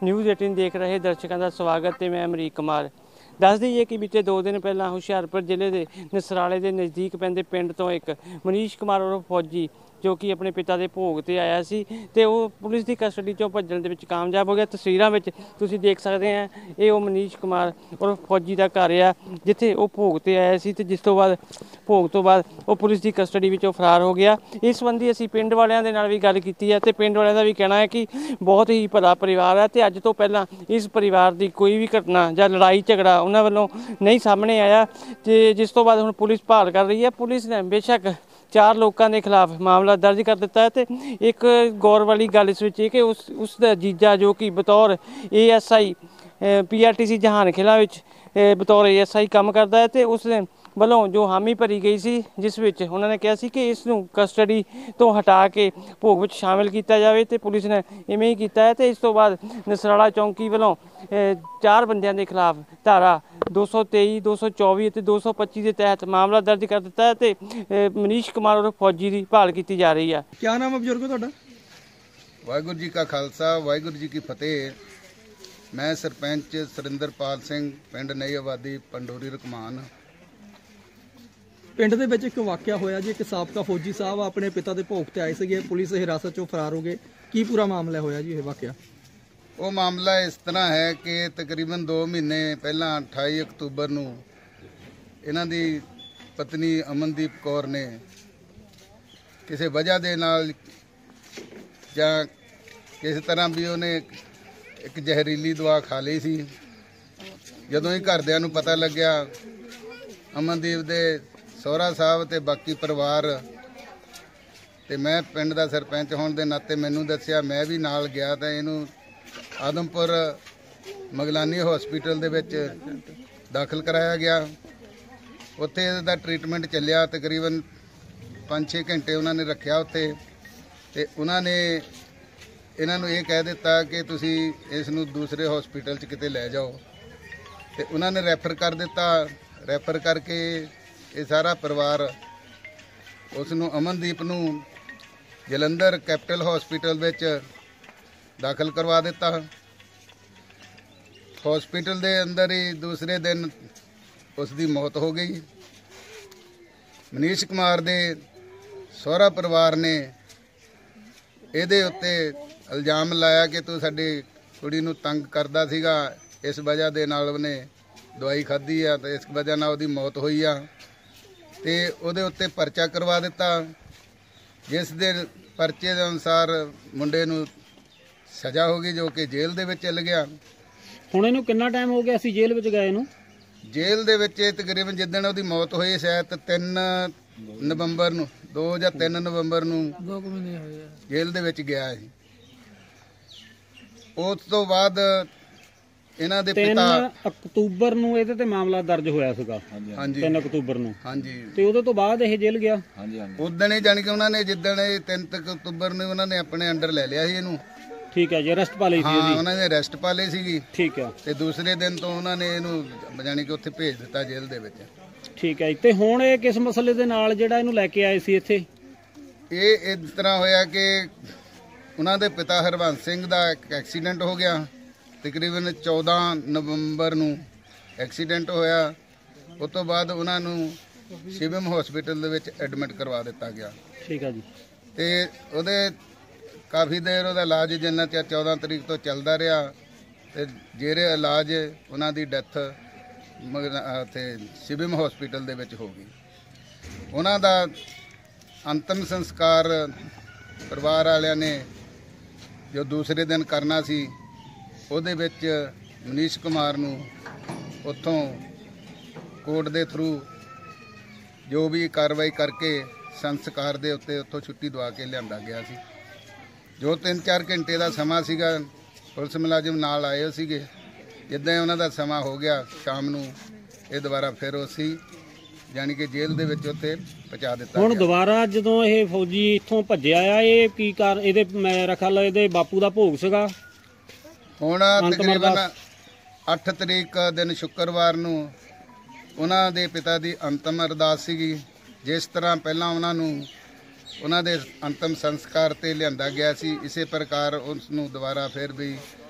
News 18 देख रहे दर्शकों का स्वागत है। मैं अमरीक कुमार। दस दईए कि बीते 2 दिन पहला हुशियारपुर जिले के नसराले के नज़दीक पैंदे पिंड तो एक मनीष कुमार और फौजी जो कि अपने पिता के भोग ते आया सी ते वो पुलिस की कस्टडी चों भज्जण दे विच कामयाब हो गया। तस्वीरां विच तुसीं देख सकते हैं ये वो मनीष कुमार और फौजी का घर आ जिथे वो भोग ते आया सी ते जिस तो बाद भोग तो बाद वो पुलिस की कस्टडी विचों फरार हो गया। इस संबंधी असीं पिंड वालियां दे नाल भी गल कीती है ते पिंड वालियां दा भी कहना है कि बहुत ही भला परिवार है ते अज तो पहलां इस परिवार की कोई भी घटना जां लड़ाई झगड़ा उन्हां वल्लों नहीं सामने आया ते जिस तो बाद हुण पुलिस भाल कर रही है। पुलिस ने बेशक 4 लोगों के खिलाफ मामला दर्ज कर दिता है। तो एक गौर वाली गल इस विच कि उसका जीजा जो कि बतौर ASI PRTC जहान खिला बतौर ASI काम करता है तो उसने वालों जो हामी भरी गई सी जिस विच उन्होंने कहा सी कि इसनूं कस्टडी तो हटा के भोग विच शामिल किया जाए तो पुलिस ने इवें ही किया है। तो इस तो बाद नसराला चौंकी वालों 4 बंदियां के खिलाफ धारा 223, 224 ते 225 के तहत मामला दर्ज कर दिता है तो मनीष कुमार और फौजी की भाल की जा रही है। क्या नाम है बजुर्गो तुहाडा? वाहिगुरू जी का खालसा वाहिगुरू जी की फतेह। मैं सरपंच सुरिंदरपाल सिंह पिंड नई आबादी पंडोरी रकमान। पिंड ਦੇ ਵਿੱਚ ਇੱਕ ਵਾਕਿਆ ਹੋਇਆ ਜੀ, ਇੱਕ ਸਾਬਕਾ ਫੌਜੀ ਸਾਹਿਬ ਆਪਣੇ ਪਿਤਾ ਦੇ ਭੋਗ ਤੇ ਆਏ ਸੀਗੇ, ਪੁਲਿਸ ਹਿਰਾਸਤ ਚੋਂ ਫਰਾਰ ਹੋ ਗਏ। ਕੀ ਪੂਰਾ ਮਾਮਲਾ ਹੋਇਆ ਜੀ ਇਹ ਵਾਕਿਆ? ਉਹ ਮਾਮਲਾ ਇਸ ਤਰ੍ਹਾਂ ਹੈ ਕਿ ਤਕਰੀਬਨ 2 ਮਹੀਨੇ ਪਹਿਲਾਂ 28 ਅਕਤੂਬਰ ਨੂੰ ਇਹਨਾਂ ਦੀ ਪਤਨੀ ਅਮਨਦੀਪ ਕੌਰ ਨੇ ਕਿਸੇ ਵਜ੍ਹਾ ਦੇ ਨਾਲ ਜਾਂ ਕਿਸੇ ਤਰ੍ਹਾਂ ਵੀ ਉਹਨੇ ਇੱਕ ਜ਼ਹਿਰੀਲੀ ਦਵਾ ਖਾ ਲਈ ਸੀ। ਜਦੋਂ ਹੀ ਘਰਦਿਆਂ ਨੂੰ ਪਤਾ ਲੱਗਿਆ ਅਮਨਦੀਪ ਦੇ ਸਹੁਰਾ ਸਾਹਿਬ ਤੇ ਬਾਕੀ ਪਰਿਵਾਰ ਤੇ ਮੈਂ ਪਿੰਡ ਦਾ ਸਰਪੰਚ ਹੋਣ ਦੇ ਨਾਤੇ ਮੈਨੂੰ ਦੱਸਿਆ, ਮੈਂ ਵੀ ਨਾਲ ਗਿਆ ਤਾਂ ਇਹਨੂੰ ਆਦਮਪੁਰ ਮਗਲਾਨੀ ਹਸਪੀਟਲ ਦੇ ਵਿੱਚ ਦਾਖਲ ਕਰਾਇਆ ਗਿਆ। ਉੱਥੇ ਇਹਦਾ ਟ੍ਰੀਟਮੈਂਟ ਚੱਲਿਆ ਤਕਰੀਬਨ 5-6 ਘੰਟੇ ਉਹਨਾਂ ਨੇ ਰੱਖਿਆ ਉੱਥੇ ਤੇ ਉਹਨਾਂ ਨੇ ਇਹਨਾਂ ਨੂੰ ਇਹ ਕਹਿ ਦਿੱਤਾ ਕਿ ਤੁਸੀਂ ਇਸ ਨੂੰ ਦੂਸਰੇ ਹਸਪੀਟਲ 'ਚ ਕਿਤੇ ਲੈ ਜਾਓ ਤੇ ਉਹਨਾਂ ਨੇ ਰੈਫਰ ਕਰ ਦਿੱਤਾ। ਰੈਫਰ ਕਰਕੇ ਇਹ ਸਾਰਾ ਪਰਿਵਾਰ ਉਸ ਨੂੰ ਅਮਨਦੀਪ ਨੂੰ ਜਲੰਧਰ ਕੈਪੀਟਲ ਹਸਪੀਟਲ ਵਿੱਚ ਦਾਖਲ ਕਰਵਾ ਦਿੱਤਾ। ਹਸਪੀਟਲ ਦੇ ਅੰਦਰ ਹੀ ਦੂਸਰੇ ਦਿਨ ਉਸ ਦੀ ਮੌਤ ਹੋ ਗਈ। ਮਨੀਸ਼ ਕੁਮਾਰ ਦੇ ਸਹੁਰਾ ਪਰਿਵਾਰ ਨੇ ਇਹਦੇ ਉੱਤੇ ਇਲਜ਼ਾਮ ਲਾਇਆ ਕਿ ਤੂੰ ਸਾਡੀ ਕੁੜੀ ਨੂੰ ਤੰਗ ਕਰਦਾ ਸੀਗਾ, ਇਸ ਵਜ੍ਹਾ ਦੇ ਨਾਲ ਉਹਨੇ ਦਵਾਈ ਖਾਧੀ ਆ ਤੇ ਇਸ ਵਜ੍ਹਾ ਨਾਲ ਉਹਦੀ ਮੌਤ ਹੋਈ ਆ ਤੇ ਉਹਦੇ ਉੱਤੇ ਪਰਚਾ ਕਰਵਾ ਦਿੱਤਾ, ਜਿਸ ਦੇ ਪਰਚੇ ਦੇ ਅਨੁਸਾਰ ਮੁੰਡੇ ਨੂੰ ਸਜ਼ਾ ਹੋ ਗਈ ਜੋ ਕਿ ਜੇਲ੍ਹ ਦੇ ਵਿੱਚ ਚਲ ਗਿਆ। ਹੁਣ ਇਹਨੂੰ ਕਿੰਨਾ ਟਾਈਮ ਹੋ ਗਿਆ ਸੀ ਜੇਲ੍ਹ ਵਿੱਚ ਗਏ ਨੂੰ? ਜੇਲ੍ਹ ਦੇ ਵਿੱਚ ਤਕਰੀਬਨ ਜਿੱਦਣ ਉਹਦੀ ਮੌਤ ਹੋਈ ਸ਼ਾਇਦ 3 ਨਵੰਬਰ ਨੂੰ 2 ਜਾਂ 3 ਨਵੰਬਰ ਨੂੰ 2 ਮਹੀਨੇ ਹੋਏ ਆ ਜੇਲ੍ਹ ਦੇ ਵਿੱਚ ਗਿਆ ਸੀ। ਉਸ ਤੋਂ ਬਾਅਦ ਇਹਨਾਂ ਦੇ ਪਿਤਾ 3 ਅਕਤੂਬਰ ਨੂੰ ਇਹਦੇ ਤੇ ਮਾਮਲਾ ਦਰਜ ਹੋਇਆ ਸੀਗਾ। ਹਾਂਜੀ 3 ਅਕਤੂਬਰ ਨੂੰ। ਹਾਂਜੀ ਤੇ ਉਹਦੇ ਤੋਂ ਬਾਅਦ ਇਹ ਜੇਲ੍ਹ ਗਿਆ। ਹਾਂਜੀ ਉਦਣ ਹੀ ਜਾਣੀ ਕਿ ਉਹਨਾਂ ਨੇ ਜਿੱਦਣ 3 ਅਕਤੂਬਰ ਨੂੰ ਉਹਨਾਂ ਨੇ ਆਪਣੇ ਅੰਡਰ ਲੈ ਲਿਆ ਸੀ ਇਹਨੂੰ। ਠੀਕ ਹੈ ਜੀ, ਅਰੈਸਟ ਪਾ ਲਈ ਸੀ ਇਹਦੀ? ਹਾਂ ਉਹਨਾਂ ਨੇ ਅਰੈਸਟ ਪਾ ਲਈ ਸੀਗੀ। ਠੀਕ ਹੈ। ਤੇ ਦੂਸਰੇ ਦਿਨ ਤੋਂ ਉਹਨਾਂ ਨੇ ਇਹਨੂੰ ਜਾਣੀ ਕਿ ਉੱਥੇ ਭੇਜ ਦਿੱਤਾ ਜੇਲ੍ਹ ਦੇ ਵਿੱਚ। ਠੀਕ ਹੈ ਜੀ। ਤੇ ਹੁਣ ਇਹ ਕਿਸ ਮਸਲੇ ਦੇ ਨਾਲ ਜਿਹੜਾ ਇਹਨੂੰ ਲੈ ਕੇ ਆਏ ਸੀ ਇੱਥੇ? ਇਹ ਇਸ ਤਰ੍ਹਾਂ ਹੋਇਆ ਕਿ ਉਹਨਾਂ ਦੇ ਪਿਤਾ ਹਰਵੰਸ ਸਿੰਘ ਦਾ ਇੱਕ ਐਕਸੀਡੈਂਟ ਹੋ ਗਿਆ। ਤਕਰੀਬਨ 14 ਨਵੰਬਰ ਨੂੰ ਐਕਸੀਡੈਂਟ ਹੋਇਆ। ਉਸ ਤੋਂ ਬਾਅਦ ਉਹਨਾਂ ਨੂੰ ਸ਼ਿਵਮ ਹਸਪੀਟਲ ਦੇ ਵਿੱਚ ਐਡਮਿਟ ਕਰਵਾ ਦਿੱਤਾ ਗਿਆ। ਠੀਕ ਹੈ ਜੀ। ਤੇ ਉਹਦੇ ਕਾਫੀ ਦੇਰ ਉਹਦਾ ਇਲਾਜ ਜਿੰਨਾ ਚਿਰ 14 ਤਰੀਕ ਤੋਂ ਚੱਲਦਾ ਰਿਹਾ ਤੇ ਜਿਹੜੇ ਇਲਾਜ ਉਹਨਾਂ ਦੀ ਡੈਥ ਉੱਥੇ ਸ਼ਿਵਮ ਹਸਪੀਟਲ ਦੇ ਵਿੱਚ ਹੋ ਗਈ। ਉਹਨਾਂ ਦਾ ਅੰਤਮ ਸੰਸਕਾਰ ਪਰਿਵਾਰ ਵਾਲਿਆਂ ਨੇ ਜੋ ਦੂਸਰੇ ਦਿਨ ਕਰਨਾ ਸੀ ਉਹਦੇ ਵਿੱਚ ਮਨੀਸ਼ ਕੁਮਾਰ ਨੂੰ ਉੱਥੋਂ ਕੋਰਟ ਦੇ ਥਰੂ ਜੋ ਵੀ ਕਾਰਵਾਈ ਕਰਕੇ ਸੰਸਕਾਰ ਦੇ ਉੱਤੇ ਉੱਥੋਂ ਛੁੱਟੀ ਦਵਾ ਕੇ ਲਿਆਂਦਾ ਗਿਆ ਸੀ। ਜੋ 3-4 ਘੰਟੇ ਦਾ ਸਮਾਂ ਸੀਗਾ ਪੁਲਿਸ ਮੁਲਾਜ਼ਮ ਨਾਲ ਆਏ ਸੀਗੇ। ਜਿੱਦਾਂ ਉਹਨਾਂ ਦਾ ਸਮਾਂ ਹੋ ਗਿਆ ਸ਼ਾਮ ਨੂੰ ਇਹ ਦੁਬਾਰਾ ਫਿਰ ਉਸੇ ਜਾਣੀ ਕਿ ਜੇਲ੍ਹ ਦੇ ਵਿੱਚ ਉੱਥੇ ਪਹੁੰਚਾ ਦਿੱਤਾ। ਹੁਣ ਦੁਬਾਰਾ ਜਦੋਂ ਇਹ ਫੌਜੀ ਇੱਥੋਂ ਭੱਜਿਆ ਆ ਇਹ ਕੀ ਕਰ ਇਹਦੇ ਮੇਰਾ ਖਿਆਲ ਇਹਦੇ ਬਾਪੂ ਦਾ ਭੋਗ ਸੀਗਾ। ਹੁਣ ਤਕਰੀਬਨ 8 ਤਰੀਕ ਦਿਨ ਸ਼ੁੱਕਰਵਾਰ ਨੂੰ ਉਹਨਾਂ ਦੇ ਪਿਤਾ ਦੀ ਅੰਤਮ ਅਰਦਾਸ ਸੀਗੀ। ਜਿਸ ਤਰ੍ਹਾਂ ਪਹਿਲਾਂ ਉਹਨਾਂ ਨੂੰ ਉਹਨਾਂ ਦੇ ਅੰਤਮ ਸੰਸਕਾਰ ਤੇ ਲਿਆਂਦਾ ਗਿਆ ਸੀ, ਇਸੇ ਪ੍ਰਕਾਰ ਉਸ ਨੂੰ ਦੁਬਾਰਾ ਫਿਰ ਵੀ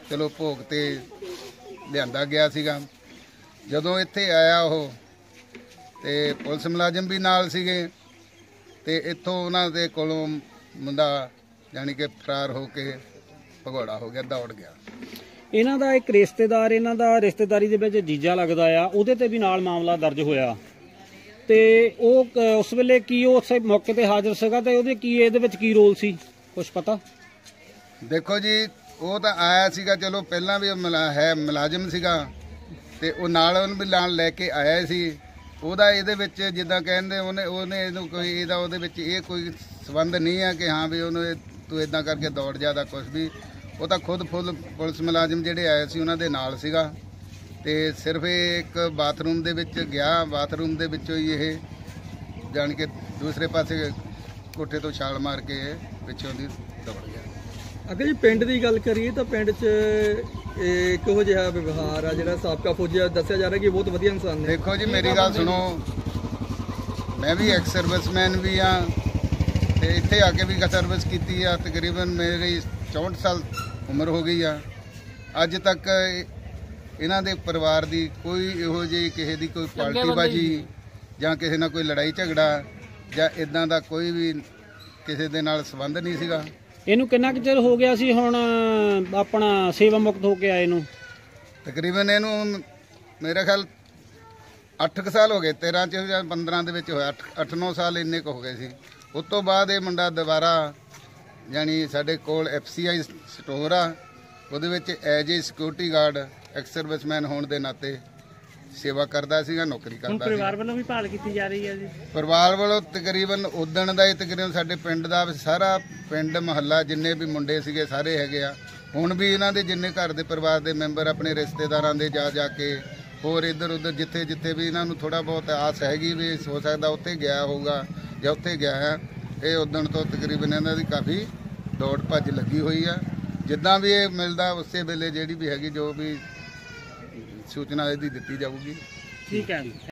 ਚਲੋ ਭੋਗ ਤੇ ਲਿਆਂਦਾ ਗਿਆ ਸੀਗਾ। ਜਦੋਂ ਇੱਥੇ ਆਇਆ ਉਹ ਤੇ ਪੁਲਿਸ ਮੁਲਾਜ਼ਮ ਵੀ ਨਾਲ ਸੀਗੇ ਤੇ ਇੱਥੋਂ ਉਹਨਾਂ ਦੇ ਕੋਲੋਂ ਮੁੰਡਾ ਜਾਣੀ ਕਿ ਫਰਾਰ ਹੋ ਕੇ ਭਗੌੜਾ ਹੋ ਗਿਆ, ਦੌੜ ਗਿਆ। ਇਹਨਾਂ ਦਾ ਇੱਕ ਰਿਸ਼ਤੇਦਾਰ, ਇਹਨਾਂ ਦਾ ਰਿਸ਼ਤੇਦਾਰੀ ਦੇ ਵਿੱਚ ਜੀਜਾ ਲੱਗਦਾ ਆ, ਉਹਦੇ ਤੇ ਵੀ ਨਾਲ ਮਾਮਲਾ ਦਰਜ ਹੋਇਆ ਤੇ ਉਹ ਉਸ ਵੇਲੇ ਕੀ ਉਹ ਉਸੇ ਮੌਕੇ ਤੇ ਹਾਜ਼ਰ ਸੀਗਾ ਤੇ ਉਹਦੇ ਕੀ ਇਹਦੇ ਵਿੱਚ ਕੀ ਰੋਲ ਸੀ, ਕੁਝ ਪਤਾ? ਦੇਖੋ ਜੀ, ਉਹ ਤਾਂ ਆਇਆ ਸੀਗਾ, ਚਲੋ ਪਹਿਲਾਂ ਵੀ ਮੁਲਾਜ਼ਮ ਸੀਗਾ ਤੇ ਉਹ ਨਾਲ ਉਹਨੂੰ ਵੀ ਨਾਲ ਲੈ ਕੇ ਆਇਆ ਸੀ। ਉਹਦਾ ਇਹਦੇ ਵਿੱਚ ਜਿੱਦਾਂ ਕਹਿੰਦੇ ਉਹਨੇ ਇਹਨੂੰ ਕੋਈ ਇਹਦਾ ਉਹਦੇ ਵਿੱਚ ਇਹ ਕੋਈ ਸੰਬੰਧ ਨਹੀਂ ਹੈ ਕਿ ਹਾਂ ਵੀ ਉਹਨੂੰ ਤੂੰ ਇਦਾਂ ਕਰਕੇ ਦੌੜ ਜਾ ਦਾ ਕੁਛ ਵੀ। ਉਹ ਤਾਂ ਖੁਦ ਪੁਲਿਸ ਮੁਲਾਜ਼ਮ ਜਿਹੜੇ ਆਏ ਸੀ ਉਹਨਾਂ ਦੇ ਨਾਲ ਸੀਗਾ ਤੇ ਸਿਰਫ ਇਹ ਇੱਕ ਬਾਥਰੂਮ ਦੇ ਵਿੱਚ ਗਿਆ, ਬਾਥਰੂਮ ਦੇ ਵਿੱਚੋਂ ਹੀ ਇਹ ਜਾਣ ਕੇ ਦੂਸਰੇ ਪਾਸੇ ਕੋਠੇ ਤੋਂ ਛਾਲ ਮਾਰ ਕੇ ਪਿੱਛੋਂ ਦੀ ਦੌੜ ਗਿਆ। ਅਗਰ ਜੀ ਪਿੰਡ ਦੀ ਗੱਲ ਕਰੀਏ ਤਾਂ ਪਿੰਡ 'ਚ ਕਿਹੋ ਜਿਹਾ ਵਿਵਹਾਰ ਆ ਜਿਹੜਾ ਸਾਬਕਾ ਫੌਜੀ ਆ? ਦੱਸਿਆ ਜਾ ਰਿਹਾ ਕਿ ਬਹੁਤ ਵਧੀਆ ਇਨਸਾਨ ਨੇ। ਦੇਖੋ ਜੀ, ਮੇਰੀ ਗੱਲ ਸੁਣੋ, ਮੈਂ ਵੀ ਐਕਸ ਸਰਵਿਸਮੈਨ ਵੀ ਆ ਤੇ ਇੱਥੇ ਆ ਕੇ ਵੀ ਸਰਵਿਸ ਕੀਤੀ ਆ। ਤਕਰੀਬਨ ਮੇਰੀ 64 ਸਾਲ ਉਮਰ ਹੋ ਗਈ ਆ। ਅੱਜ ਤੱਕ ਇਹਨਾਂ ਦੇ ਪਰਿਵਾਰ ਦੀ ਕੋਈ ਇਹੋ ਜਿਹੀ ਕਿਸੇ ਦੀ ਕੋਈ ਪਾਰਟੀਬਾਜੀ ਜਾਂ ਕਿਸੇ ਨਾਲ ਕੋਈ ਲੜਾਈ ਝਗੜਾ ਜਾਂ ਇਦਾਂ ਦਾ ਕੋਈ ਵੀ ਕਿਸੇ ਦੇ ਨਾਲ ਸੰਬੰਧ ਨਹੀਂ ਸੀਗਾ। ਇਹਨੂੰ ਕਿੰਨਾ ਕੁ ਚਿਰ ਹੋ ਗਿਆ ਸੀ ਹੁਣ ਆਪਣਾ ਸੇਵਾ ਮੁਕਤ ਹੋ ਕੇ ਆਏ ਨੂੰ? ਤਕਰੀਬਨ ਇਹਨੂੰ ਮੇਰੇ ਖਿਆਲ 8 ਸਾਲ ਹੋ ਗਏ, 13 ਚ ਜਾਂ 15 ਦੇ ਵਿੱਚ ਹੋਇਆ, 8-9 ਸਾਲ ਇੰਨੇ ਕੁ ਹੋ ਗਏ ਸੀ। ਉਸ ਤੋਂ ਬਾਅਦ ਇਹ ਮੁੰਡਾ ਦੁਬਾਰਾ ਜਾਣੀ ਸਾਡੇ ਕੋਲ FCI ਸਟੋਰ ਆ, ਉਹਦੇ ਵਿੱਚ as a security guard ex serviceman ਹੋਣ ਦੇ ਨਾਤੇ ਸੇਵਾ ਕਰਦਾ ਸੀਗਾ, ਨੌਕਰੀ ਕਰਦਾ ਸੀ। ਪਰਿਵਾਰ ਵੱਲੋਂ ਵੀ ਭਾਲ ਕੀਤੀ ਜਾ ਰਹੀ ਹੈ ਜੀ? ਪਰਿਵਾਰ ਵੱਲੋਂ ਤਕਰੀਬਨ ਉਦਣ ਦਾ ਹੀ ਤਕਰੀਬਨ ਸਾਡੇ ਪਿੰਡ ਦਾ ਸਾਰਾ ਪਿੰਡ ਮੁਹੱਲਾ ਜਿੰਨੇ ਵੀ ਮੁੰਡੇ ਸੀਗੇ ਸਾਰੇ ਹੈਗੇ ਆ। ਹੁਣ ਵੀ ਇਹਨਾਂ ਦੇ ਜਿੰਨੇ ਘਰ ਦੇ ਪਰਿਵਾਰ ਦੇ ਮੈਂਬਰ ਆਪਣੇ ਰਿਸ਼ਤੇਦਾਰਾਂ ਦੇ ਜਾ ਕੇ ਹੋਰ ਇੱਧਰ ਉੱਧਰ ਜਿੱਥੇ ਵੀ ਇਹਨਾਂ ਨੂੰ ਥੋੜਾ ਬਹੁਤ ਆਸ ਹੈਗੀ ਵੀ ਹੋ ਸਕਦਾ ਉੱਥੇ ਗਿਆ ਹੋਊਗਾ ਜਾਂ ਉੱਥੇ ਗਿਆ ਹੈ, ਇਹ ਉਦਣ ਤੋਂ ਤਕਰੀਬਨ ਇਹਨਾਂ ਦੀ ਕਾਫੀ ਦੌੜ ਭੱਜ ਲੱਗੀ ਹੋਈ ਆ। ਜਿੱਦਾਂ ਵੀ ਇਹ ਮਿਲਦਾ ਉਸੇ ਵੇਲੇ ਜਿਹੜੀ ਵੀ ਹੈਗੀ ਜੋ ਵੀ ਸੂਚਨਾ ਇਹਦੀ ਦਿੱਤੀ ਜਾਊਗੀ। ਠੀਕ ਹੈ।